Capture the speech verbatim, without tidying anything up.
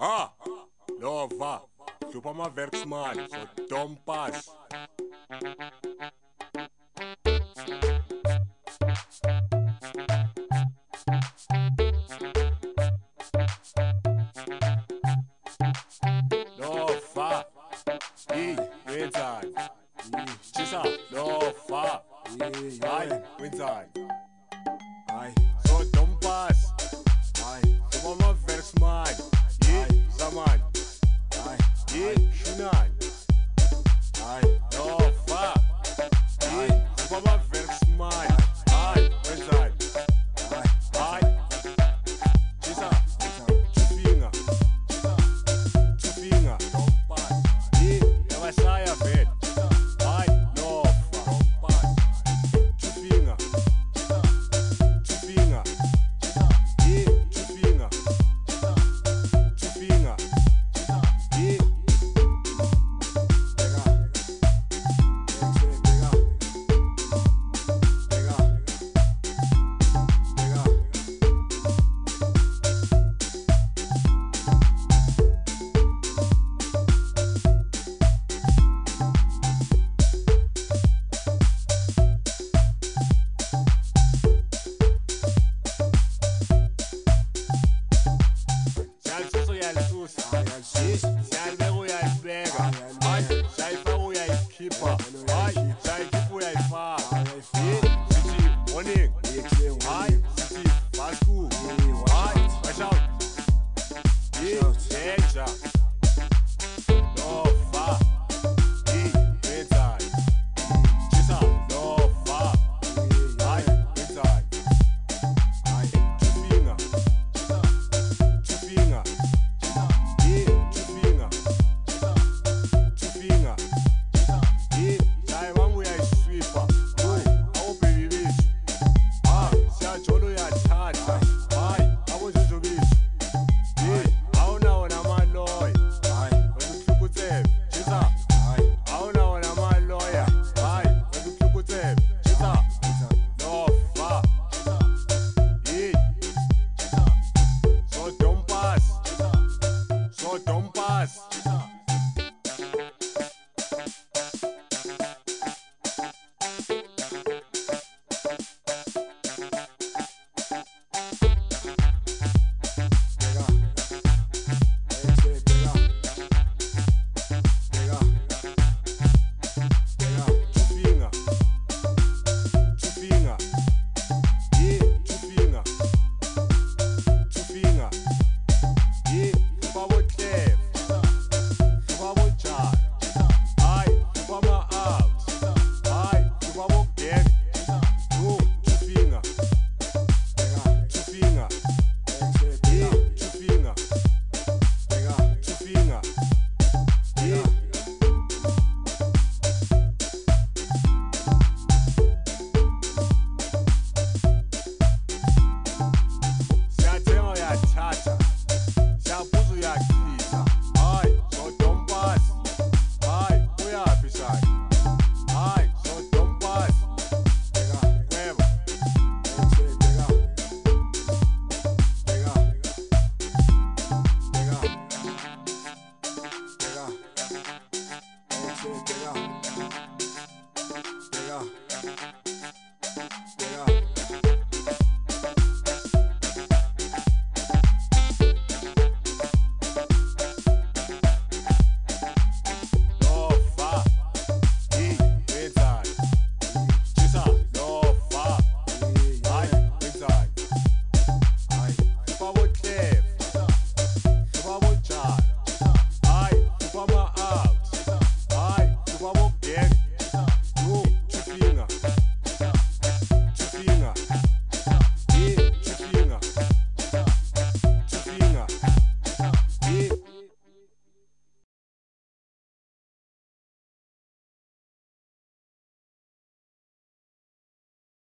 Ha! Lova! Hlupha amawerksman, so dom pas. Lova! Hey, wenzani? Chisa, Lova! Hayi, wenzani? Hayi, So dom pas. hayi, Hlupha amawerksman. Hey, Zaman. hayi, Hey, Shunan. hayi, Lova! Hey, hlupha amawerksman. Hayi, wenzani? hayi, Hayi, Chisa, wenzani? two finger. Two finger. Hey, yabashaya vele. Hayi, Lova! Two finger. Two finger. Hey, two finger. Two finger. Hey, Bheka, Bheka, Bheka, Bheka, Bheka. yalisusa, yalisusa. Hayi, yalisusa.